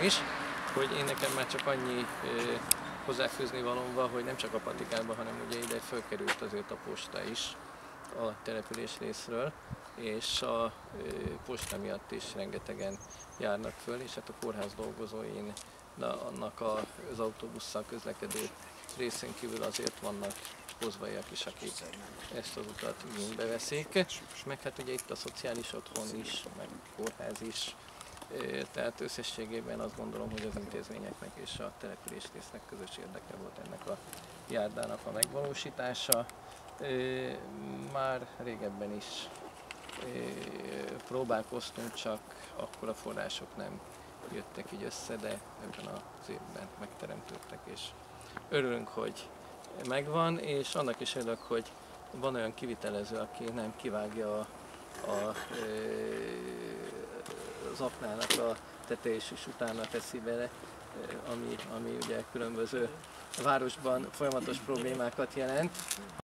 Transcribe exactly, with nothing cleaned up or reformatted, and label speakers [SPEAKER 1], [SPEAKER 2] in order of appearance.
[SPEAKER 1] is, hogy én nekem már csak annyi hozzáfűzni valóban, hogy nem csak a patikában, hanem ugye ide fölkerült azért a posta is a település részről, és a posta miatt is rengetegen járnak föl, és hát a kórház dolgozóin annak az autóbusszal közlekedő részén kívül azért vannak pozvaiak is, akik ezt az utat igénybe veszik, meg hát ugye itt a szociális otthon is, meg a kórház is, tehát összességében azt gondolom, hogy az intézményeknek és a település résznek közös érdeke volt ennek a járdának a megvalósítása. Már régebben is próbálkoztunk, csak akkor a források nem jöttek így össze, de ebben az évben megteremtődtek, és örülünk, hogy megvan, és annak is örülök, hogy van olyan kivitelező, aki nem kivágja a, a, az aknának a tetejét, és utána teszi bele, ami, ami ugye különböző városban folyamatos problémákat jelent.